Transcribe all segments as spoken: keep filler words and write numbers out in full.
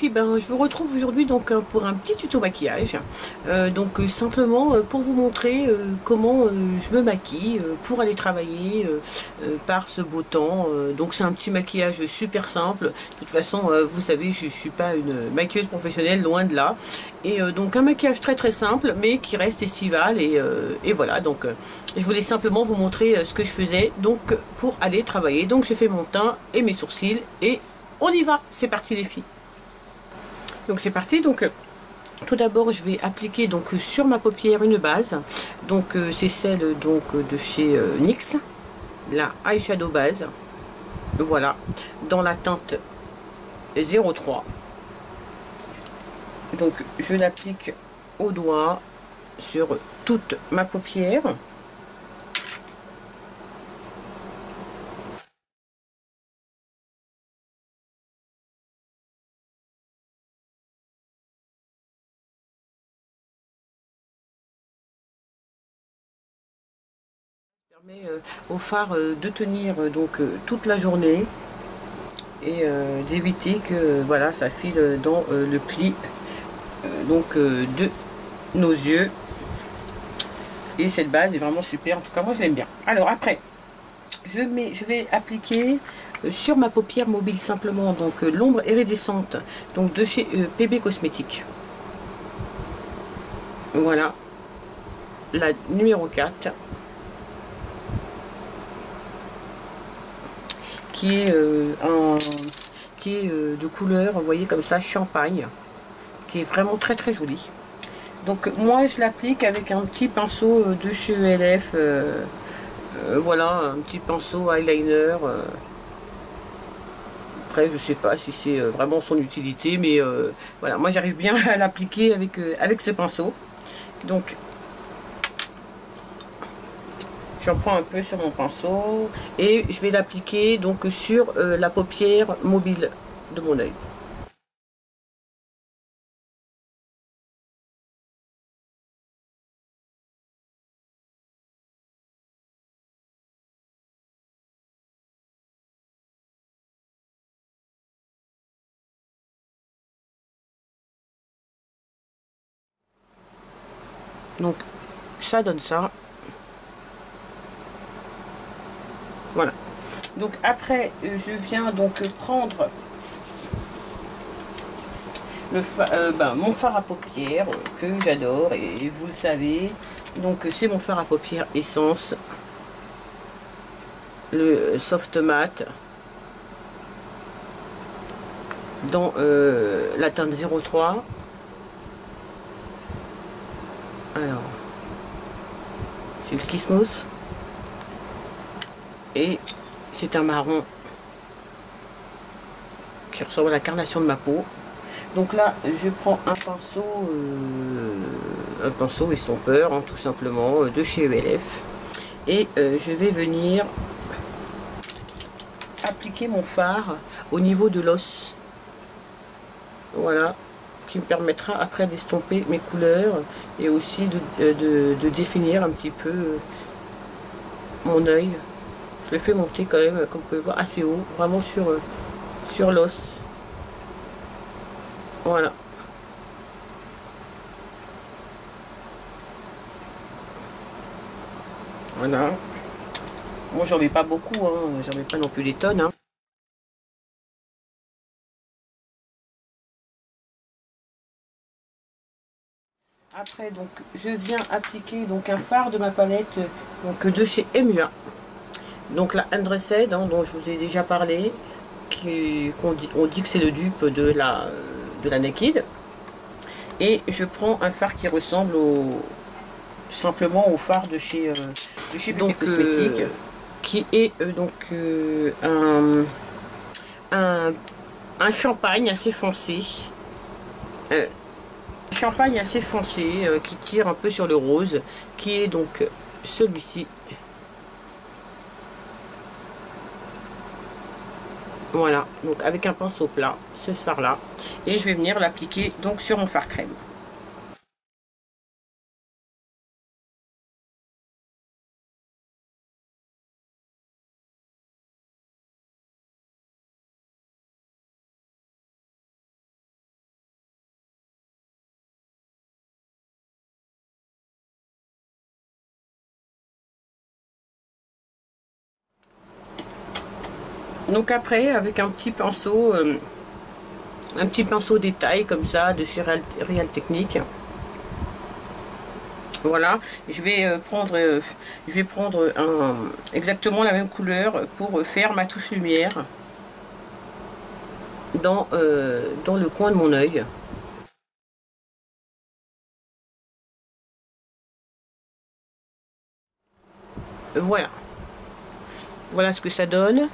filles, ben, je vous retrouve aujourd'hui donc euh, pour un petit tuto maquillage. Euh, donc euh, simplement euh, pour vous montrer euh, comment euh, je me maquille euh, pour aller travailler euh, euh, par ce beau temps. Euh, donc c'est un petit maquillage super simple. De toute façon, euh, vous savez, je, je suis pas une maquilleuse professionnelle, loin de là. Et euh, donc un maquillage très très simple, mais qui reste estival. Et, euh, et voilà, donc euh, je voulais simplement vous montrer euh, ce que je faisais donc pour aller travailler. Donc j'ai fait mon teint et mes sourcils et on y va, c'est parti les filles. Donc c'est parti, donc euh, tout d'abord je vais appliquer donc sur ma paupière une base. Donc euh, c'est celle donc de chez euh, N Y X, la eyeshadow base. Voilà, dans la teinte zéro trois. Donc je l'applique au doigt sur toute ma paupière. Permet euh, au fard euh, de tenir euh, donc euh, toute la journée et euh, d'éviter que voilà ça file dans euh, le pli euh, donc euh, de nos yeux. Et cette base est vraiment super, en tout cas moi je l'aime bien. Alors après je mets je vais appliquer euh, sur ma paupière mobile simplement donc euh, l'ombre iridescente donc de chez euh, P B Cosmétiques. Voilà la numéro quatre, qui est euh, un qui est euh, de couleur, vous voyez, comme ça, champagne, qui est vraiment très très joli. Donc moi je l'applique avec un petit pinceau de chez E L F, euh, euh, voilà, un petit pinceau eyeliner. Euh. Après je sais pas si c'est vraiment son utilité, mais euh, voilà, moi j'arrive bien à l'appliquer avec, euh, avec ce pinceau. Donc j'en prends un peu sur mon pinceau et je vais l'appliquer donc sur euh, la paupière mobile de mon œil. Donc ça donne ça. Voilà. Donc après je viens donc prendre le fa euh, ben, mon fard à paupières euh, que j'adore et vous le savez. Donc c'est mon fard à paupières Essence, le soft matte dans euh, la teinte zéro trois. Alors c'est le Kiss Mousse et c'est un marron qui ressemble à la carnation de ma peau. Donc là je prends un pinceau euh, un pinceau estompeur hein, tout simplement de chez E L F et euh, je vais venir appliquer mon fard au niveau de l'os. Voilà, qui me permettra après d'estomper mes couleurs et aussi de, de, de définir un petit peu mon œil. Je le fais monter quand même, comme vous pouvez voir, assez haut, vraiment sur, sur l'os. Voilà. Voilà. Moi j'en mets pas beaucoup, hein. J'en mets pas non plus des tonnes. Hein. Après donc je viens appliquer donc un fard de ma palette donc de chez M U A. Donc la Undressed hein, dont je vous ai déjà parlé, qui qu'on dit, on dit que c'est le dupe de la de la Naked. Et je prends un fard qui ressemble au simplement au fard de chez euh, de chez donc, Cosmétiques, euh, qui est euh, donc euh, un, un un champagne assez foncé. Euh, champagne assez foncé euh, qui tire un peu sur le rose, qui est donc celui-ci. Voilà, donc avec un pinceau plat, ce fard là, et je vais venir l'appliquer donc sur mon fard crème. Donc après, avec un petit pinceau, euh, un petit pinceau détail comme ça de chez Real, Real Technique. Voilà, je vais euh, prendre, euh, je vais prendre un, exactement la même couleur pour faire ma touche lumière dans, euh, dans le coin de mon œil. Voilà, voilà ce que ça donne.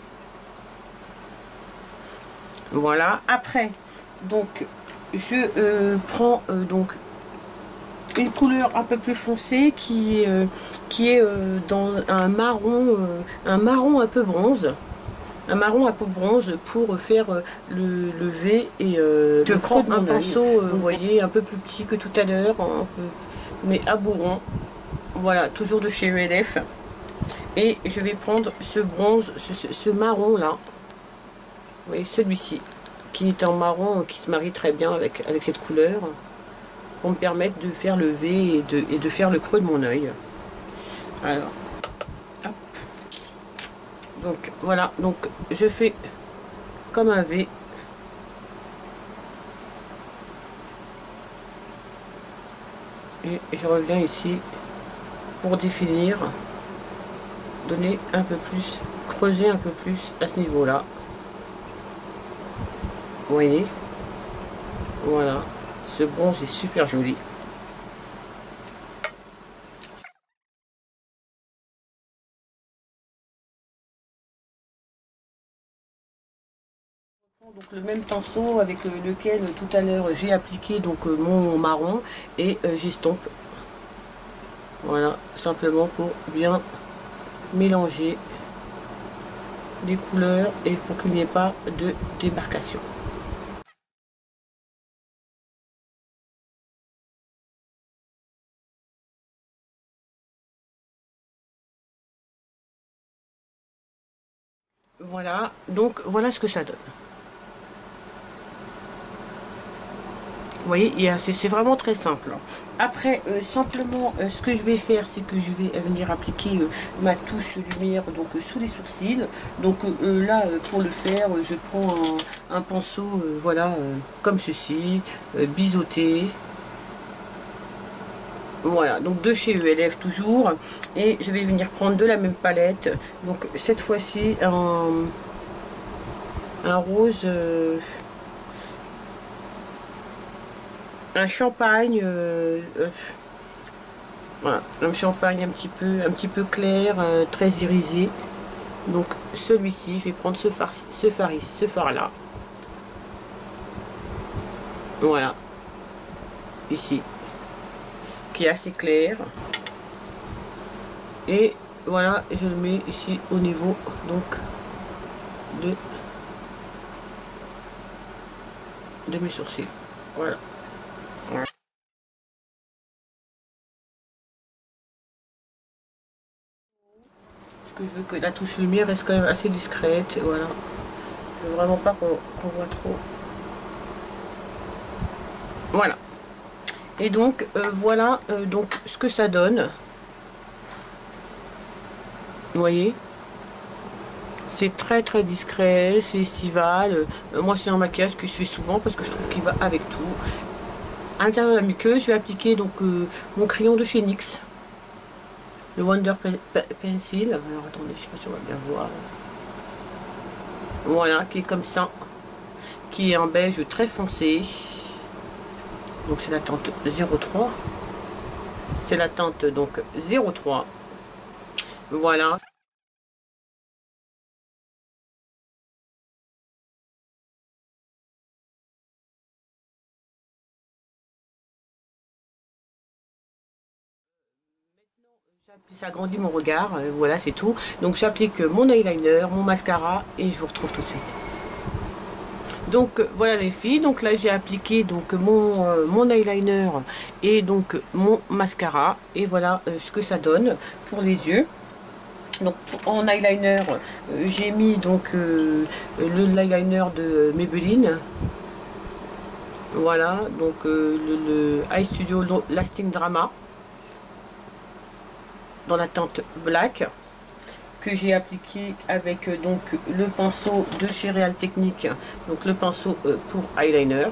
Voilà, après, donc je euh, prends euh, donc une couleur un peu plus foncée qui, euh, qui est euh, dans un marron, euh, un marron un peu bronze. Un marron un peu bronze pour faire euh, le, le V et euh, je prends un pinceau, euh, vous voyez, un peu plus petit que tout à l'heure, hein, mais à bourron. Voilà, toujours de chez U L F. Et je vais prendre ce bronze, ce, ce, ce marron là. Vous voyez, celui-ci, qui est en marron, qui se marie très bien avec, avec cette couleur, pour me permettre de faire le V et de, et de faire le creux de mon œil. Alors, hop. Donc voilà, donc je fais comme un V. Et je reviens ici pour définir, donner un peu plus, creuser un peu plus à ce niveau-là. Vous voyez, voilà, ce bronze est super joli. Donc le même pinceau avec lequel tout à l'heure j'ai appliqué donc mon marron et euh, j'estompe. Voilà, simplement pour bien mélanger les couleurs et pour qu'il n'y ait pas de démarcation. Voilà, donc voilà ce que ça donne. Vous voyez, c'est vraiment très simple. Après, euh, simplement, euh, ce que je vais faire, c'est que je vais venir appliquer euh, ma touche lumière donc euh, sous les sourcils. Donc euh, là, euh, pour le faire, euh, je prends un, un pinceau, euh, voilà, euh, comme ceci, euh, biseauté. Voilà, donc de chez U L F toujours. Et je vais venir prendre de la même palette. Donc cette fois-ci, un, un rose... Euh, un champagne, euh, euh, voilà, un champagne un petit peu, un petit peu clair, euh, très irisé. Donc celui-ci, je vais prendre ce phare, ce phare, ce phare là. Voilà, ici, qui est assez clair. Et voilà, je le mets ici au niveau donc de de mes sourcils. Voilà. Voilà. Parce que je veux que la touche lumière reste quand même assez discrète. Voilà. Je veux vraiment pas qu'on qu'on voit trop. Voilà. Et donc euh, voilà euh, donc ce que ça donne. Vous voyez, c'est très très discret, c'est estival. Euh, moi c'est un maquillage que je fais souvent parce que je trouve qu'il va avec tout. À l'intérieur de la muqueuse, je vais appliquer donc euh, mon crayon de chez N Y X, le Wonder Pencil. Alors attendez, je sais pas si on va bien voir. Voilà, qui est comme ça, qui est en beige très foncé. Donc c'est la teinte zéro trois. C'est la teinte donc zéro trois. Voilà. Ça agrandit mon regard, euh, voilà c'est tout. Donc j'applique mon eyeliner, mon mascara et je vous retrouve tout de suite. Donc euh, voilà les filles, donc là j'ai appliqué donc mon, euh, mon eyeliner et donc mon mascara et voilà euh, ce que ça donne pour les yeux. Donc en eyeliner, euh, j'ai mis donc euh, le l'eyeliner de Maybelline. Voilà, donc euh, le, le Eye Studio Lasting Drama dans la teinte black. que j'ai appliqué avec euh, donc le pinceau de chez Real Technique, donc le pinceau euh, pour eyeliner.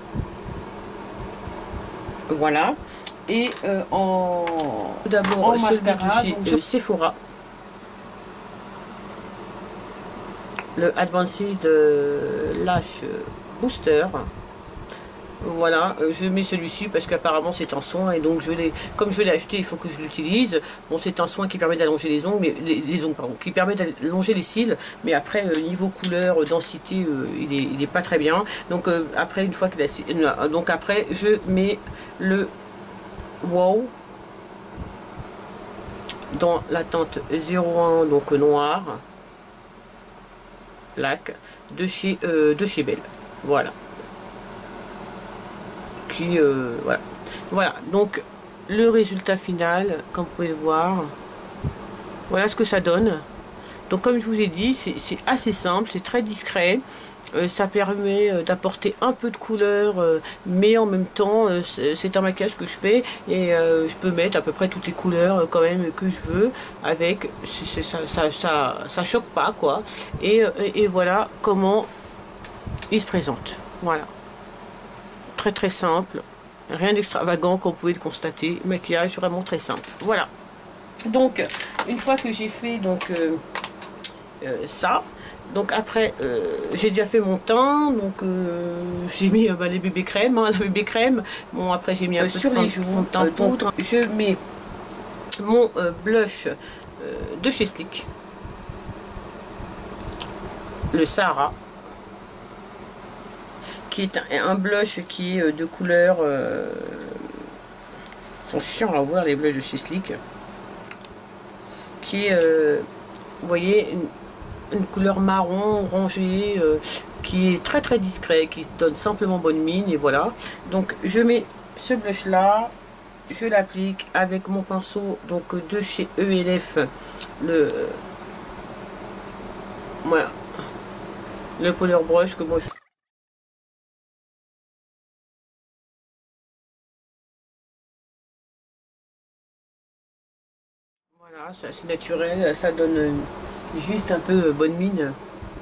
Voilà. Et euh, en d'abord celui de chez euh, Sephora, le Advanced Lash Booster. Voilà, euh, je mets celui-ci parce qu'apparemment c'est un soin et donc je l'ai, comme je l'ai acheté, il faut que je l'utilise. Bon, c'est un soin qui permet d'allonger les ongles, mais les, les ongles pardon, qui permet d'allonger les cils, mais après euh, niveau couleur, densité, euh, il, est, il est pas très bien. Donc euh, après une fois que la, euh, donc après je mets le Wow dans la teinte zéro un, donc noir, black, de chez euh, de chez Belle. Voilà. Qui euh, voilà. Voilà, donc le résultat final, comme vous pouvez le voir, voilà ce que ça donne. Donc comme je vous ai dit, c'est assez simple, c'est très discret. Euh, ça permet euh, d'apporter un peu de couleur, euh, mais en même temps, euh, c'est un maquillage que je fais et euh, je peux mettre à peu près toutes les couleurs euh, quand même que je veux avec. C est, ça, ça, ça, ça choque pas quoi. Et, et, et voilà comment il se présente. Voilà. Très très simple, rien d'extravagant comme vous pouvez le constater, maquillage vraiment très simple. Voilà, donc une fois que j'ai fait donc euh, euh, ça, donc après euh, j'ai déjà fait mon teint, donc euh, j'ai mis euh, bah, les bébés crèmes, hein, la bébé crème. Bon après j'ai mis un euh, peu sur de les joues, fond de teint euh, poudre. Je mets mon euh, blush euh, de chez Sleek, le Sahara, qui est un, un blush qui est de couleur euh, sont chiants à voir les blushs de chez Sleek, qui est euh, vous voyez une, une couleur marron orangé, euh, qui est très très discret, qui donne simplement bonne mine. Et voilà, donc je mets ce blush là, je l'applique avec mon pinceau donc de chez E L F, le voilà, le powder brush que moi je voilà, c'est assez naturel, ça donne juste un peu bonne mine.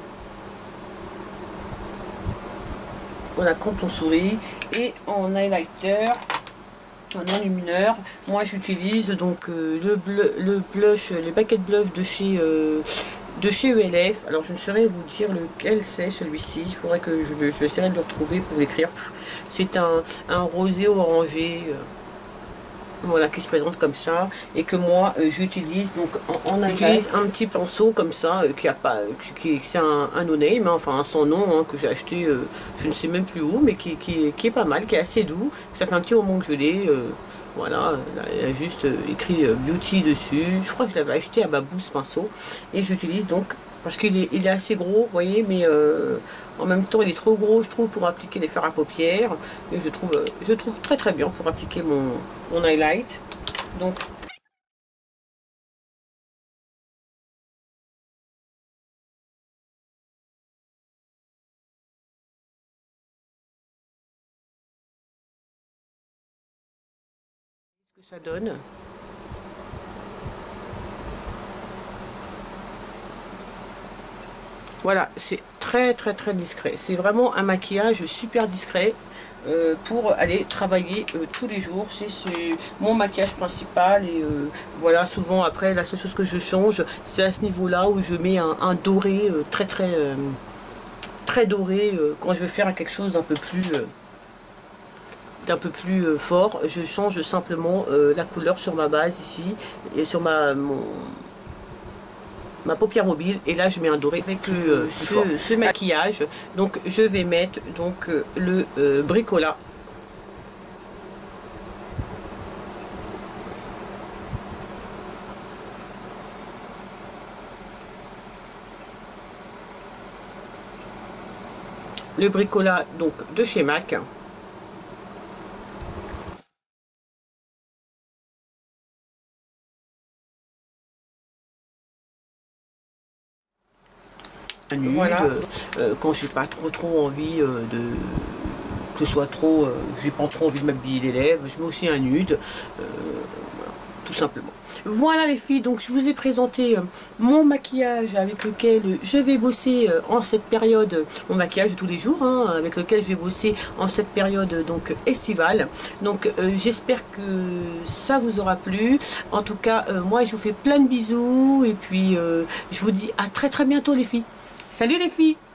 Voilà, quand on sourit. Et en highlighter, en enlumineur, moi j'utilise donc euh, le, bleu, le blush, les paquets de blush de chez euh, de chez E L F. Alors je ne saurais vous dire lequel c'est celui-ci, il faudrait que je, je essaierai de le retrouver pour vous l'écrire. C'est un, un rosé orangé. Euh, voilà, qui se présente comme ça et que moi euh, j'utilise donc en, en j'utilise un petit pinceau comme ça euh, qui a pas euh, qui, qui c'est un, un no name, hein, enfin sans nom, hein, que j'ai acheté euh, je ne sais même plus où, mais qui, qui, qui est pas mal, qui est assez doux. Ça fait un petit moment que je l'ai, euh, voilà, il y a juste euh, écrit euh, beauty dessus. Je crois que je l'avais acheté à Babou ce pinceau et j'utilise donc parce qu'il est, il est assez gros, vous voyez, mais euh, en même temps il est trop gros je trouve pour appliquer les fards à paupières, et je trouve, je trouve très très bien pour appliquer mon, mon highlight. Donc ce que ça donne. Voilà, c'est très très très discret. C'est vraiment un maquillage super discret euh, pour aller travailler euh, tous les jours. C'est mon maquillage principal et euh, voilà, souvent après la seule chose que je change, c'est à ce niveau-là où je mets un, un doré euh, très très euh, très doré euh, quand je veux faire quelque chose d'un peu plus euh, d'un peu plus euh, fort. Je change simplement euh, la couleur sur ma base ici et sur ma mon, ma paupière mobile, et là je mets un doré avec euh, ce, ce maquillage. Donc je vais mettre donc euh, le euh, bricolat, le bricolat donc de chez MAC. Nude, voilà. euh, quand j'ai pas trop trop envie euh, de que ce soit trop, euh, j'ai pas trop envie de m'habiller les lèvres, je mets aussi un nude, euh, voilà. tout simplement. Voilà les filles, donc je vous ai présenté euh, mon maquillage avec lequel je vais bosser euh, en cette période, mon maquillage de tous les jours, hein, avec lequel je vais bosser en cette période euh, donc estivale. Donc euh, j'espère que ça vous aura plu. En tout cas, euh, moi je vous fais plein de bisous et puis euh, je vous dis à très très bientôt les filles. Salut les filles!